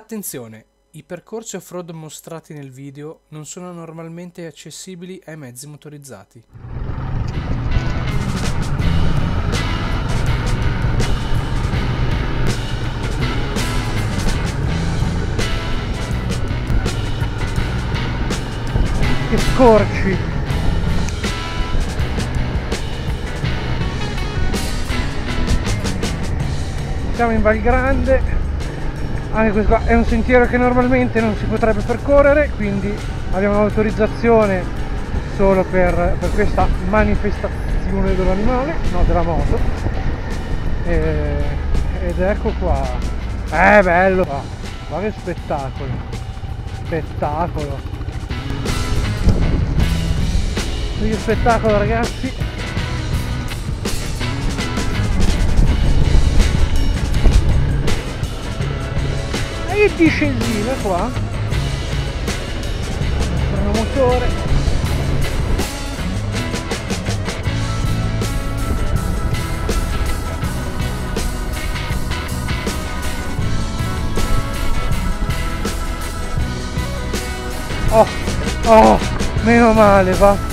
Attenzione! I percorsi off-road mostrati nel video non sono normalmente accessibili ai mezzi motorizzati. Che scorci! Siamo in Val Grande. Anche questo qua è un sentiero che normalmente non si potrebbe percorrere, quindi abbiamo l'autorizzazione solo per questa manifestazione dell'animale, no, della moto. Ed ecco qua. Bello qua. Ma che spettacolo. Spettacolo. Che spettacolo, ragazzi. E discesina qua, freno motore, oh, meno male, va.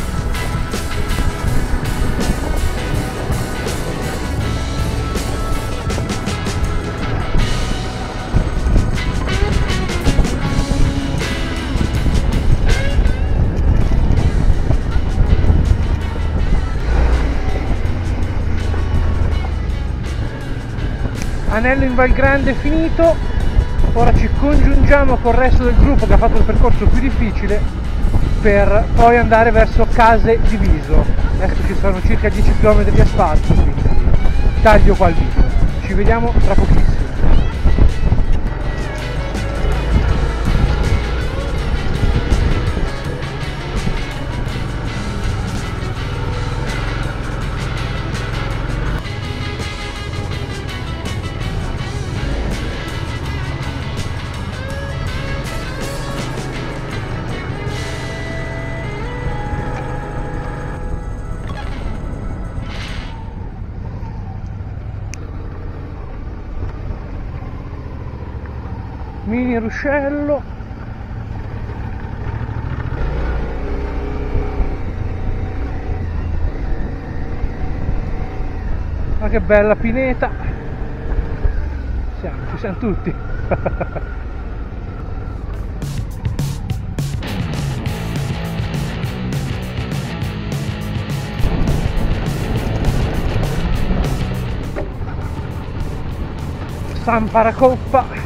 Anello in Val Grande è finito, ora ci congiungiamo col resto del gruppo che ha fatto il percorso più difficile per poi andare verso Case di Viso. Adesso ci sono circa 10 km di asfalto, quindi taglio qua il video. Ci vediamo tra pochissimo. Mini ruscello, ma che bella pineta, ci siamo tutti. San Paracoppa.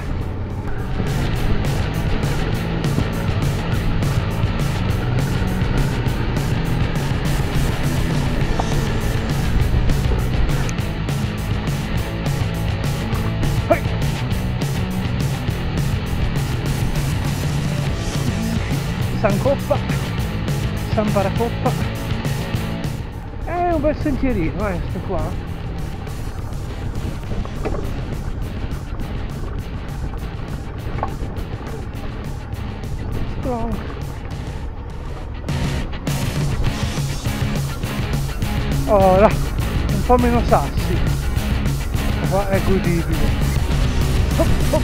San Coppa, San Paracoppa, è un bel sentierino, questo qua. Strong. Oh là, un po' meno sassi, qua è godibile. Hop, hop.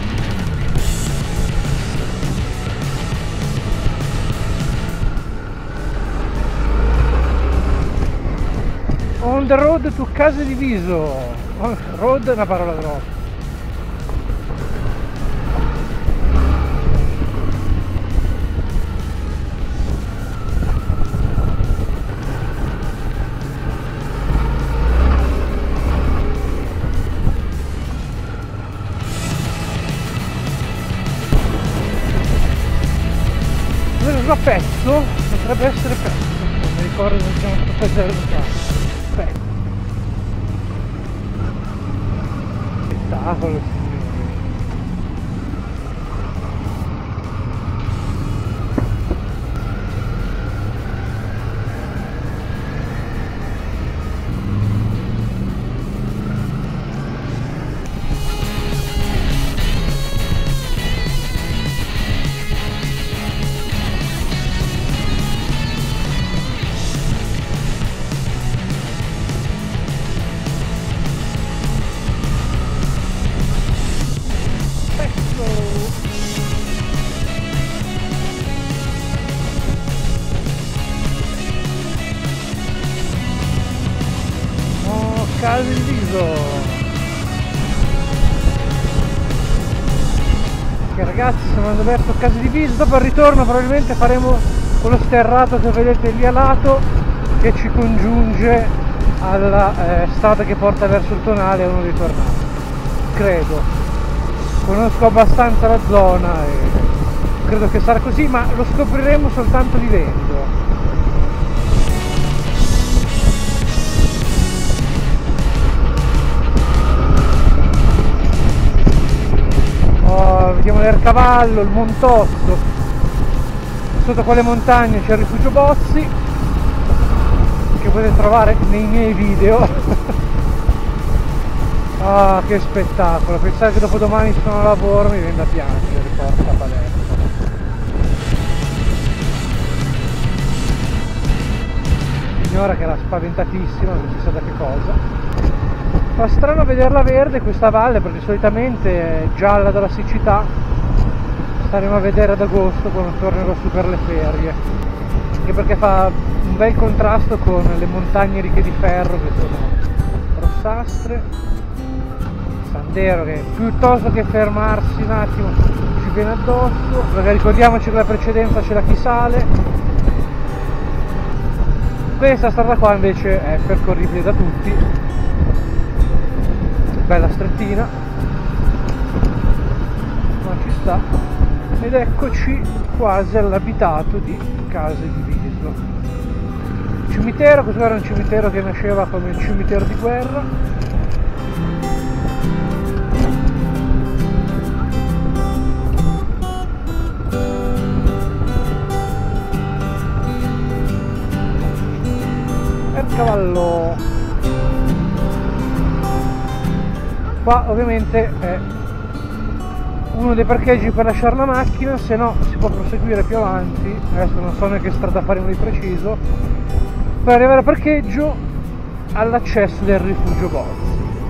On the road to Case di Viso. Road è una parola grossa. Quello pezzo potrebbe essere pezzo. Non mi ricordo se c'è un pezzo del caso. Spettacolo. Viso, che ragazzi stiamo andando verso Case di Viso. Dopo al ritorno probabilmente faremo quello sterrato che vedete lì a lato, che ci congiunge alla strada che porta verso il Tonale, a uno dei tornati, credo. Conosco abbastanza la zona e credo che sarà così, ma lo scopriremo soltanto vivendo. Vediamo l'Ercavallo, il Montozzo, sotto quelle montagne c'è il rifugio Bozzi, che potete trovare nei miei video. Ah, che spettacolo, pensare che dopodomani sono a lavoro mi viene da piangere, porca paletta. Signora che era spaventatissima, non si sa da che cosa. Fa strano vederla verde questa valle, perché solitamente è gialla dalla siccità. Staremo a vedere ad agosto quando tornerò su per le ferie, anche perché fa un bel contrasto con le montagne ricche di ferro che sono rossastre. Sandero che piuttosto che fermarsi un attimo ci viene addosso, perché ricordiamoci che la precedenza c'è da chi sale. Questa strada qua invece è percorribile da tutti, bella strettina, ma ci sta. Ed eccoci quasi all'abitato di Case di Viso. Cimitero, questo era un cimitero che nasceva come il cimitero di guerra. Ercavallo. Qua ovviamente è uno dei parcheggi per lasciare la macchina, se no si può proseguire più avanti, adesso non so neanche che strada faremo di preciso, per arrivare al parcheggio all'accesso del rifugio Bozzi.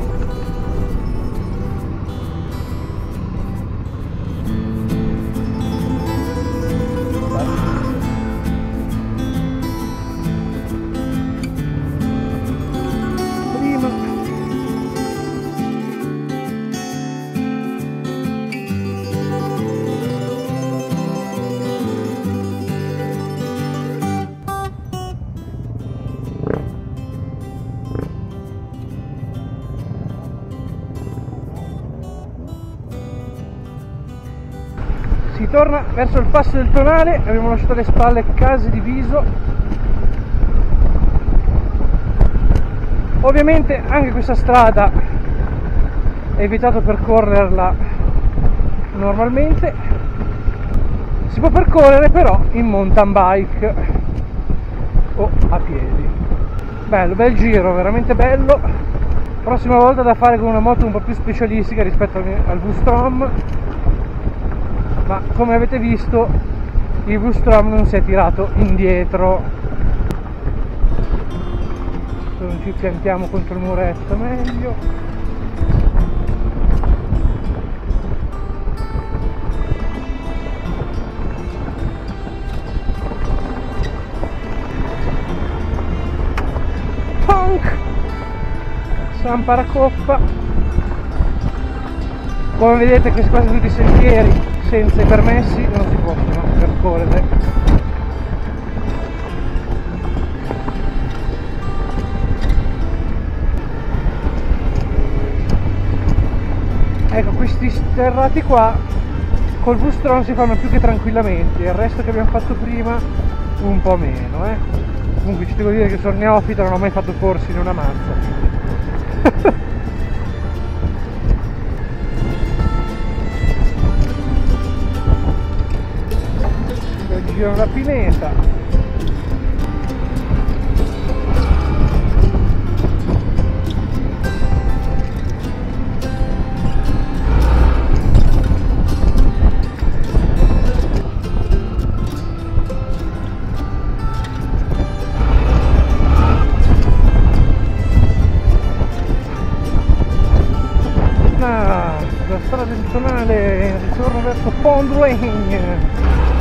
Si torna verso il passo del Tonale, abbiamo lasciato alle spalle Case di Viso. Ovviamente anche questa strada è evitato percorrerla normalmente, si può percorrere però in mountain bike o a piedi. Bello, bel giro, veramente bello. Prossima volta da fare con una moto un po' più specialistica rispetto al V-Strom, ma come avete visto il V-Strom non si è tirato indietro. Se non ci piantiamo contro il muretto meglio. Punk! San Paracoppa. Come vedete che quasi tutti i sentieri senza i permessi non si possono percorrere. Ecco, questi sterrati qua col V-Strom si fanno più che tranquillamente, il resto che abbiamo fatto prima un po' meno, Comunque ci devo dire che sono neofita, non ho mai fatto corsi in una mazza. Giro la pineta. La strada del Tonale ritorno verso Pond Lane.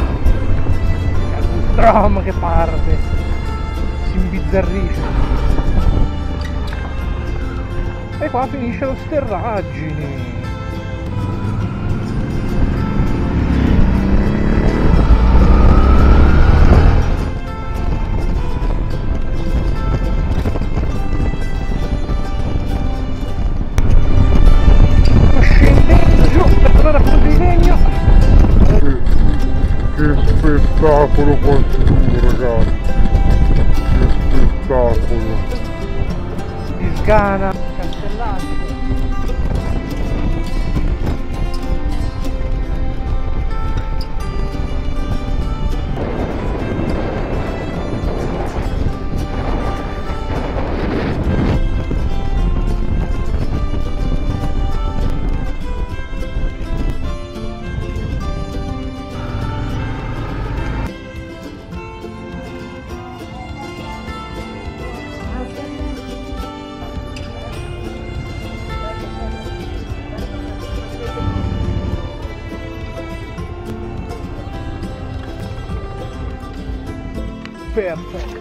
Strom che parte, si imbizzarrisce. E qua finisce lo Sterragini. Che spettacolo qua giù, ragazzi, che spettacolo. Di Sgana, Castellaccio. Perfetto.